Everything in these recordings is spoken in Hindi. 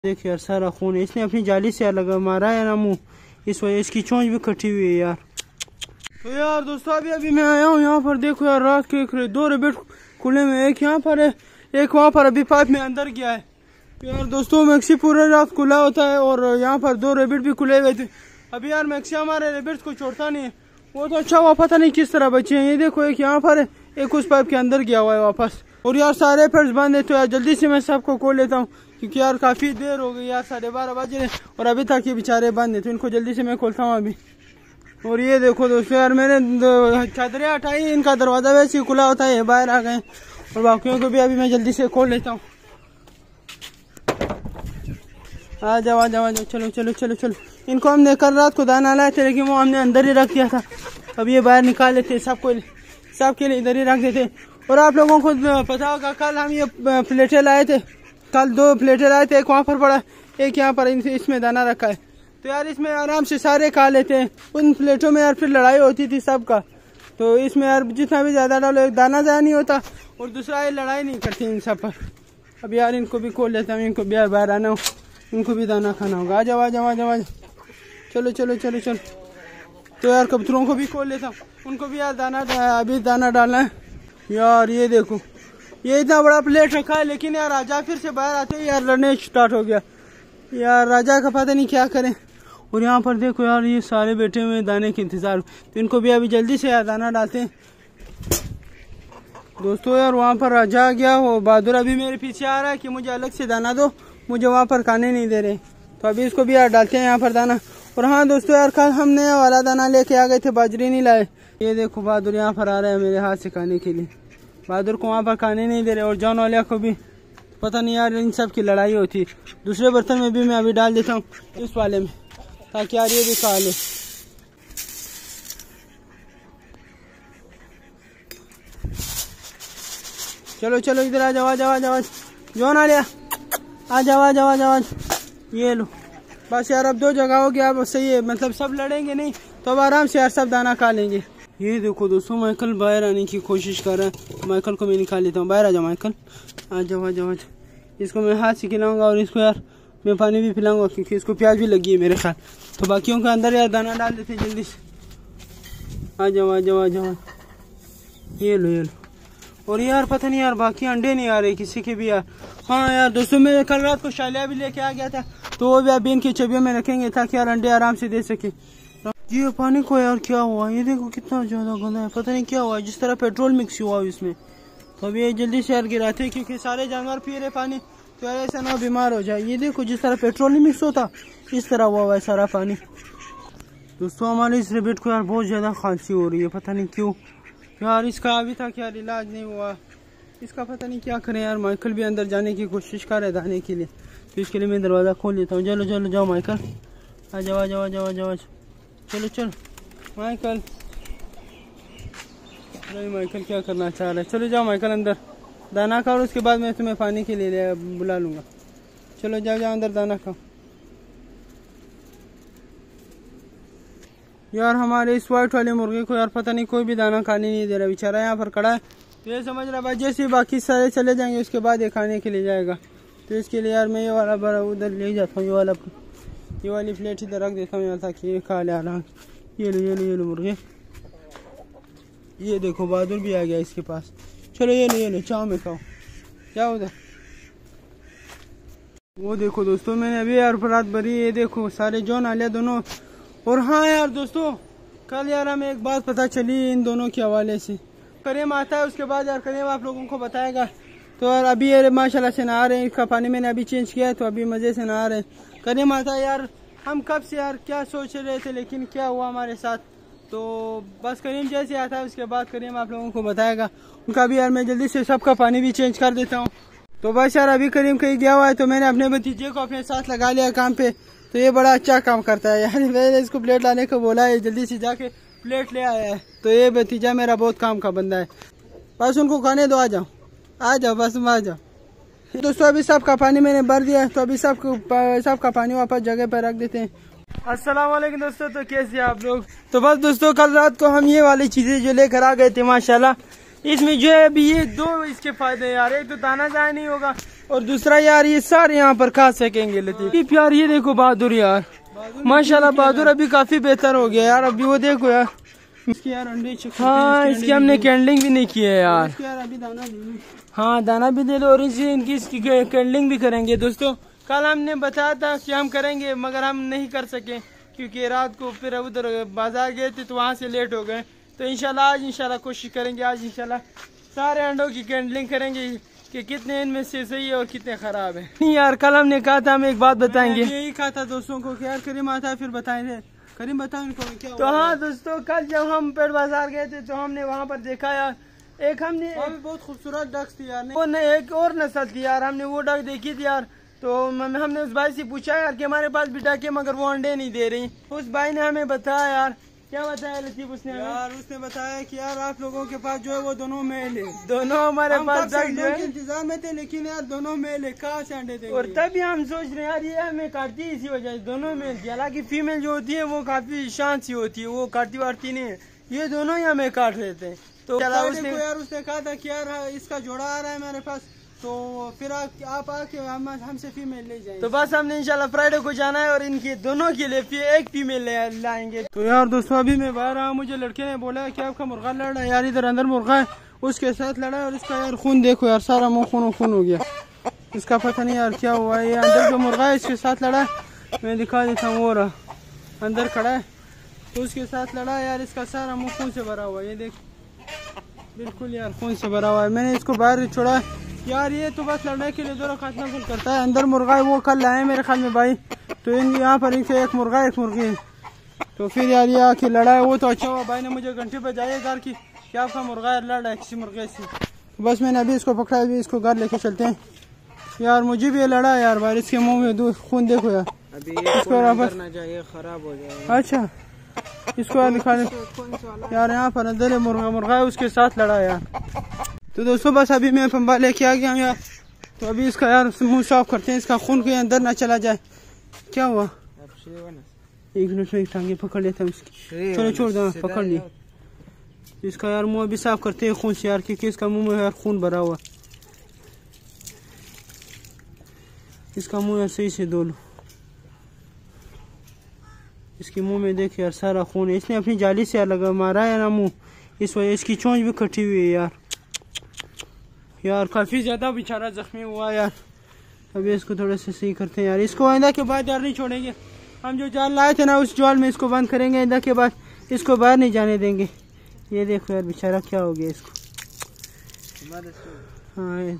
देख यार सारा खून है, इसने अपनी जाली से लगा मारा है ना मुंह, इस वजह इसकी चोंच भी कटी हुई है यार। तो यार दोस्तों अभी मैं आया हूँ यहाँ पर, देखो यार रात के दो रेबिट खुले में, एक यहाँ पर है एक वहाँ पर अभी पाइप में अंदर गया है। यार दोस्तों मैक्सी पूरे रात खुला होता है और यहाँ पर दो रेबिट भी खुले हुए थे। अभी यार मैक्सी हमारे रेबिट्स को छोड़ता नहीं है, वो तो अच्छा हुआ पता नहीं किस तरह बचे हैं। ये देखो एक यहाँ पर है, एक उस पाइप के अंदर गया हुआ है वापस। और यार सारे पेट्स बंद है, तो यार जल्दी से मैं सबको खोल लेता हूँ क्योंकि यार काफी देर हो गई यार, 12:30 बज रहे और अभी तक ये बेचारे बंद है, तो इनको जल्दी से मैं खोलता हूँ अभी। और ये देखो दोस्तों यार मैंने चादरें हटाई, इनका दरवाजा वैसे ही खुला होता है, बाहर आ गए और बाकियों को भी अभी मैं जल्दी से खोल लेता हूँ। आ जाओ आ जाओ आ जाओ, चलो चलो चलो चलो। इनको हमने कल रात को दाना लाए थे लेकिन वो हमने अंदर ही रख दिया था, अब ये बाहर निकाल लेते सबके लिए इधर ही रख देते। और आप लोगों को पता होगा कल हम ये प्लेटें लाए थे, कल 2 प्लेटें लाए थे, एक वहाँ पर पड़ा एक यहाँ पर, इसमें दाना रखा है, तो यार इसमें आराम से सारे खा लेते हैं। उन प्लेटों में यार फिर लड़ाई होती थी सबका, तो इसमें यार जितना भी ज्यादा डालो दाना ज़ाया नहीं होता और दूसरा ये लड़ाई नहीं करती इन सब पर। अब यार इनको भी खोल लेता हूँ, इनको भी यार बाहर आना हो, इनको भी दाना खाना होगा। आ जाओ आ जाओ आ जाओ आ जाओ, चलो चलो चलो चलो। तो यार कबूतरों को भी खोल लेता हूँ, उनको भी यार अभी दाना डालना है। यार ये देखो ये इतना बड़ा प्लेट रखा है, लेकिन यार राजा फिर से बाहर आते ही यार लड़ने स्टार्ट हो गया। यार राजा का पता नहीं क्या करें। और यहाँ पर देखो यार ये सारे बैठे हुए दाने के इंतजार, तो इनको भी अभी जल्दी से यार दाना डालते हैं। दोस्तों यार वहाँ पर राजा आ गया, वो बहादुर अभी मेरे पीछे आ रहा है कि मुझे अलग से दाना दो, मुझे वहाँ पर खाने नहीं दे रहे, तो अभी इसको भी यार डालते हैं यहाँ पर दाना। और हाँ दोस्तों यार कल हम नया वाला दाना लेके आ गए थे, बाजरी नहीं लाए। ये देखो बहादुर यहाँ पर आ रहा है मेरे हाथ से खाने के लिए, बहादुर को वहाँ पर खाने नहीं दे रहे और जॉन वालिया को भी पता नहीं यार, इन सब की लड़ाई होती। दूसरे बर्तन में भी मैं अभी डाल देता हूँ इस वाले में, ताकि यार ये भी खा ले। चलो चलो इधर आ जाओ आ जाओ आ जाओ, जॉन वालिया आ जाओ आ जाओ आ जाओ, ये लो। बस यार अब 2 जगह हो गया, अब सही है, मतलब सब लड़ेंगे नहीं तो अब आराम से यार सब दाना खा लेंगे। ये देखो दोस्तों माइकल बाहर आने की कोशिश कर रहा है, माइकल को मैं निकाल लेता हूँ। बाहर आ जाओ माइकल, आ जाओ आ जाओ आ जाओ। इसको मैं हाथ से खिलाऊंगा और इसको यार मैं पानी भी पिलाऊंगा क्योंकि इसको प्याज भी लगी है मेरे ख्याल। तो बाकियों के अंदर यार दाना डाल देते जल्दी से। आ जाओ आ जाओ आ जाओ, ये लो ये लो। और यार पता नहीं यार बाकी अंडे नहीं आ रहे किसी के भी यार। हाँ यार दोस्तों मैं कल रात को शालिया भी लेके आ गया था, तो वो भी अभी इनकी चबियों में रखेंगे ताकि यार अंडे आराम से दे सके। ये पानी को यार क्या हुआ, ये देखो कितना ज्यादा गंदा है, पता नहीं क्या हुआ, जिस तरह पेट्रोल मिक्स हुआ इसमें। तो अभी ये जल्दी से यार गिराते हैं क्योंकि सारे जानवर पी रहे पानी, तो यार ऐसा ना बीमार हो जाए। ये देखो जिस तरह पेट्रोल नहीं मिक्स होता इस तरह हुआ है सारा पानी। दोस्तों हमारे इस रेबिट को यार बहुत ज्यादा खांसी हो रही है, पता नहीं क्यों यार, इसका अभी तक यार इलाज नहीं हुआ, इसका पता नहीं क्या करें यार। माइकल भी अंदर जाने की कोशिश कर रहा है दाने के लिए, तो इसके लिए मैं दरवाजा खोल लेता हूँ। चलो चलो जाओ माइकल, आ जाओ आ जाओ आ जाओ आ जाओ, चलो चलो माइकल। नहीं माइकल क्या करना चाह रहा है, चलो जाओ माइकल अंदर दाना खाओ, उसके बाद मैं तुम्हें पानी के लिए बुला लूंगा। चलो जाओ जाओ अंदर दाना खाओ। यार हमारे इस वाइट वाले मुर्गे को यार पता नहीं कोई भी दाना खाने नहीं दे रहा, बेचारा यहाँ पर खड़ा है। तो ये समझ रहा भाई जैसे बाकी सारे चले जाएंगे उसके बाद ये खाने के लिए जाएगा, तो इसके लिए यार मैं ये वाला बड़ा उधर ले जाता हूँ, ये वाली प्लेट इधर रख देता हूँ यार ताकि ये खा ले आराम। ये लो ये लो ये लो मुर्गे, ये देखो बहादुर भी आ गया इसके पास। चलो ये लो चाव में खाओ, जाओ उधर। वो देखो दोस्तों मैंने अभी यार रात भरी, ये देखो सारे जॉन आलिया दोनों। और हाँ यार दोस्तों कल यार हमें एक बात पता चली इन दोनों के हवाले से। करीम आता है उसके बाद यार करीम आप लोगों को बताएगा। तो यार अभी यार माशाल्लाह से नहा रहे हैं, इसका पानी मैंने अभी चेंज किया है तो अभी मज़े से नहा रहे हैं। करीम आता है यार, हम कब से यार क्या सोच रहे थे लेकिन क्या हुआ हमारे साथ, तो बस करीम जैसे आता है उसके बाद करीम आप लोगों को बताएगा। उनका भी यार मैं जल्दी से सबका पानी भी चेंज कर देता हूँ। तो बस यार अभी करीम कहीं गया हुआ है, तो मैंने अपने भतीजे को अपने साथ लगा लिया काम पे, तो ये बड़ा अच्छा काम करता है यार। मैंने इसको प्लेट लाने को बोला है, जल्दी से जाके प्लेट ले आया है, तो ये भतीजा मेरा बहुत काम का बंदा है। बस उनको खाने दो, आ जाओ बस आ जाओ। दोस्तों अभी सबका पानी मैंने भर दिया, तो अभी सबका पानी वापस जगह पर रख देते हैं। अस्सलाम वालेकुम दोस्तों, तो कैसे आप लोग। तो बस दोस्तों कल रात को हम ये वाली चीजें जो लेकर आ गए थे माशाल्लाह, इसमें जो है अभी ये 2 इसके फायदे यार, एक तो दाना ज़ाया नहीं होगा और दूसरा यार ये सारे यहाँ पर खा सकेंगे लतीफ यार। ये देखो बहादुर यार, माशाल्लाह बहादुर अभी काफी बेहतर हो गया यार। अभी वो देखो यार इसकी यार अंडे, हाँ इसकी हमने कैंडलिंग भी नहीं की है यार। अभी दाना भी, हाँ दाना भी दे लो और इनकी कैंडलिंग भी करेंगे। दोस्तों कल हमने बताया था कि हम करेंगे मगर हम नहीं कर सके क्योंकि रात को फिर उधर बाजार गए थे तो वहाँ से लेट हो गए। तो इंशाल्लाह आज इंशाल्लाह कोशिश करेंगे, आज इंशाल्लाह सारे अंडों की कैंडलिंग करेंगे कि कितने इनमें से सही है और कितने खराब है। नहीं यार कल हमने कहा था हम एक बात बताएंगे, यही कहा था दोस्तों को कि यार करीम आता है फिर बताएंगे। करीम बताओ इनको क्या। तो हाँ दोस्तों कल जब हम पेड़ बाजार गए थे तो हमने वहाँ पर देखा यार एक हमने बहुत खूबसूरत डक्स थी यार, वो एक और नस्ल थी यार। हमने वो डक देखी थी यार, तो हमने उस भाई से पूछा यार कि हमारे पास भी डक है मगर वो अंडे नहीं दे रही। उस भाई ने हमें बताया यार, क्या बताया लतीफ उसने यार? उसने बताया कि यार आप लोगों के पास जो है वो दोनों मेल है, दोनों हमारे पास डक जो है इंतजार में थे लेकिन यार दोनों मेल है, कहाँ से अंडे देंगे? और तभी हम सोच रहे हैं यार ये हमें काटती है इसी वजह से, दोनों मेल थी। हालांकि फीमेल जो होती है वो काफी शांत सी होती है, वो काटती वाटती नहीं है, ये दोनों ही हमें काट रहे थे। तो उसने कहा था कि यार इसका जोड़ा आ रहा है मेरे पास, तो फिर आप आके हमसे फीमेल ले जाएंगे। तो बस हमने इंशाल्लाह फ्राइडे को जाना है और इनके दोनों के लिए एक फीमेल लाएंगे। तो यार दोस्तों अभी मैं बाहर आया, मुझे लड़के ने बोला कि आपका मुर्गा लड़ रहा है यार, इधर अंदर मुर्गा है उसके साथ लड़ा है और इसका यार खून देखो यार, सारा मुँह खून हो गया इसका। पता नहीं यार क्या हुआ है। ये अंदर जो मुर्गा है इसके साथ लड़ा है, मैं दिखा देता हूँ, वो रहा अंदर खड़ा है तो उसके साथ लड़ा है यार। इसका सारा मुँह खून से भरा हुआ है, ये देख बिल्कुल यार खून से भरा हुआ है। मैंने इसको बाहर छोड़ा है यार, ये तो बस लड़ने के लिए दो खातना फुल करता है। अंदर मुर्गा है वो कल लाए मेरे ख्याल में भाई, तो इन यहाँ पर इनसे एक मुर्गा एक मुर्गी है, तो फिर यार ये आके लड़ा है। वो तो अच्छा हुआ भाई ने मुझे घंटे पे जाए घर की कि आपका मुर्गा लड़ रहा है किसी मुर्गे से, तो बस मैंने अभी इसको पकड़ा, अभी इसको घर लेके चलते हैं। यार मुझे भी ये लड़ा है यार भाई, इसके मुँह में खून देखो यार, अभी इसको खराब हो जाएगा। अच्छा इसको दिखा दे यार, यहाँ पर अंदर मुर्गा है उसके साथ लड़ा है यार। तो दोस्तों बस अभी मैं पंबा लेके आ गया हूँ यार, तो अभी इसका यार मुंह साफ करते हैं, इसका खून के अंदर ना चला जाए। क्या हुआ? एक मिनट में टांगे पकड़ लेता हूँ इसकी, चलो छोड़ दो, पकड़ ली। इसका यार मुंह अभी साफ करते हैं खून से यार, क्योंकि इसका मुंह में यार खून भरा हुआ। इसका मुंह यार सही से धो लो, इसके मुंह में देख यार सारा खून है, इसने अपनी जाली से यार लगा मारा है ना मुंह, इस वजह इसकी चोंच भी कटी हुई है यार काफी ज्यादा बेचारा जख्मी हुआ यार। अभी इसको थोड़ा सा सही करते हैं यार, इसको आइंदा के बाद यार नहीं छोड़ेंगे। हम जो जाल लाए थे ना उस जाल में इसको बंद करेंगे, आइंदा के बाद इसको बाहर नहीं जाने देंगे। ये देखो यार बेचारा क्या हो गया इसको। हाँ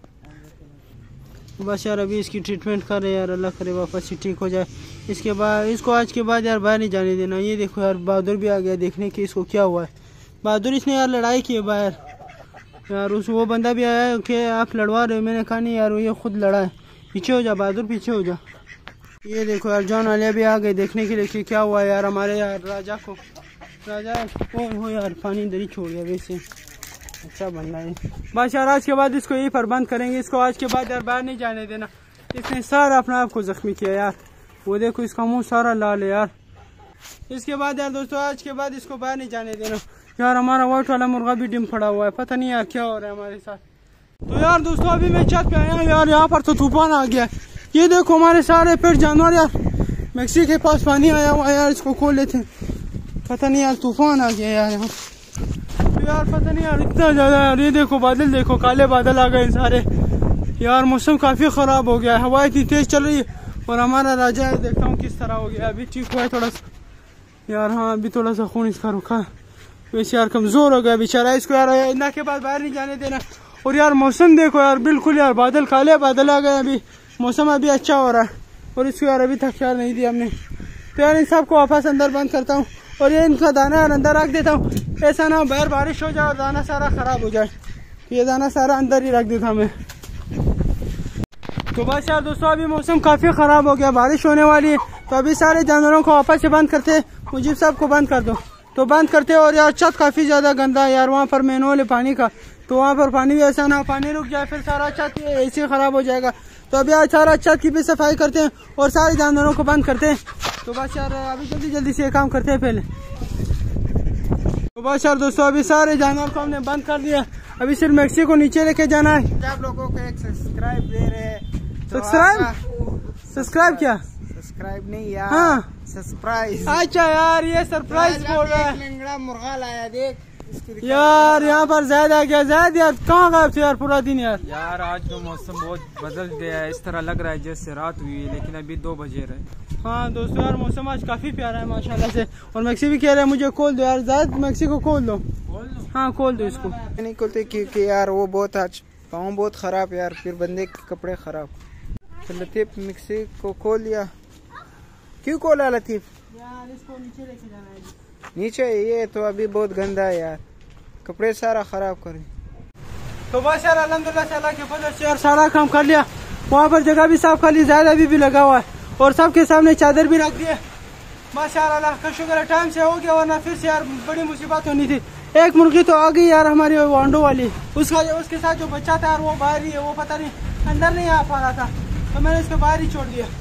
बस यार अभी इसकी ट्रीटमेंट कर रहे हैं यार, अल्लाह करे वापस ही ठीक हो जाए। इसके बाद इसको आज के बाद यार बाहर नहीं जाने देना। ये देखो यार बहादुर भी आ गया देखने की इसको क्या हुआ है। बहादुर इसने यार लड़ाई की है बाहर यार, उस वो बंदा भी आया कि आप लड़वा रहे हो, मैंने कहा नहीं यार ये खुद लड़ा है। पीछे हो जा बहादुर, पीछे हो जा। ये देखो यार जॉन आलिया भी आ गए देखने के लिए कि क्या हुआ यार हमारे यार राजा को। राजा हो यार पानी इधर ही छोड़ गया, वैसे अच्छा बनना है। बस यार आज के बाद इसको यही पर बंद करेंगे, इसको आज के बाद यार बाहर नहीं जाने देना। इसने सारा अपना आप को जख्मी किया यार, वो देखो इसका मुंह सारा लाल है यार। इसके बाद यार दोस्तों आज के बाद इसको बाहर नहीं जाने देना यार। हमारा व्हाइट वाला मुर्गा भी डिम पड़ा हुआ है, पता नहीं यार क्या हो रहा है हमारे साथ। तो यार दोस्तों अभी मैं छत पे आया हूँ यार, यहाँ पर तो तूफान आ गया। ये देखो हमारे सारे पेट जानवर यार, मैक्सी के पास पानी आया हुआ है यार, इसको खोल लेते हैं। पता नहीं यार तूफान आ गया यार यहाँ, तो यार पता नहीं यार इतना ज्यादा यार। ये देखो बादल देखो, काले बादल आ गए सारे यार, मौसम काफी खराब हो गया है, हवा इतनी तेज चल रही है। और हमारा राजा है देखता हूँ किस तरह हो गया, अभी ठीक हुआ है थोड़ा सा यार। हाँ अभी थोड़ा सा खून इसका रुका है, वैसे यार कमजोर हो गया बेचारा। इसको यार इतना के बाद बाहर नहीं जाने देना। और यार मौसम देखो यार बिल्कुल यार बादल काले बादल आ गए, अभी मौसम अभी अच्छा हो रहा है। और इसको यार अभी तक यार नहीं दिया हमने, तो यार इन सबको वापस अंदर बंद करता हूँ और ये इनका दाना यार अंदर रख देता हूँ। ऐसा ना बाहर बारिश हो जाए और दाना सारा खराब हो जाए, ये दाना सारा अंदर ही रख देता मैं। तो बस यार दोस्तों अभी मौसम काफी खराब हो गया, बारिश होने वाली है, तो अभी सारे जानवरों को वापस से बंद करते। मुझे सबको बंद कर दो, तो बंद करते। और यार छत काफी ज्यादा गंदा है यार, वहाँ पर मैनुअल है पानी का, तो वहाँ पर पानी भी ऐसा ना पानी रुक जाए फिर सारा छत ऐसे खराब हो जाएगा। तो अभी यार सारा छत की भी सफाई करते हैं और सारे जानवरों को बंद करते हैं। तो बस यार अभी जल्दी जल्दी से काम करते हैं पहले। तो बस यार दोस्तों अभी सारे जानवर को हमने बंद कर दिया, अभी सिर्फ मैक्सी को नीचे लेके जाना है। आप लोगों को एक सब्सक्राइब दे रहे हैं। सब्सक्राइब क्या? सब्सक्राइब नहीं यार, हाँ सरप्राइज। अच्छा यार ये सरप्राइज बोल रहा है। लंगड़ा मुर्गा लाया देख यार यहाँ पर ज़्यादा आ गया। ज़्यादा यार कहाँ गए थे यार पूरा दिन यार? यार आज तो मौसम बहुत बदल गया है, इस तरह लग रहा है जैसे रात हुई है, लेकिन अभी 2 बजे रहे। हाँ दोस्तों यार मौसम आज काफी प्यारा है माशाल्लाह से। और मैक्सी भी कह रहा है मुझे खोल दो यार, ज़्यादा मैक्सी को खोल दो। हाँ खोल दो इसको। नहीं खोलते क्योंकि यार वो बहुत आज पाँव बहुत खराब यार, फिर बंदे के कपड़े खराब। तो लतीफ मिक्सी को खोल लिया। क्यों खोला लतीफ? यार इसको नीचे लेके जाना है। नीचे ये तो अभी बहुत गंदा है यार, कपड़े सारा खराब कर। तो बस यार अल्हम्दुलिल्लाह से अल्लाह के फजल से यार सारा काम कर लिया। वहाँ पर जगह भी साफ कर ली, ज़्यादा भी लगा हुआ है और सबके सामने चादर भी रख दी है। बस यार अल्लाह का शुक्र है टाइम से हो गया, वरना फिर से यार बड़ी मुसीबत होनी थी। एक मुर्गी तो आ गई यार हमारी वांडो वाली, उसके साथ जो बच्चा था यार वो बाहर ही है, वो पता नहीं अंदर नहीं आ पा रहा था, तो मैंने इसको बाहर ही छोड़ दिया।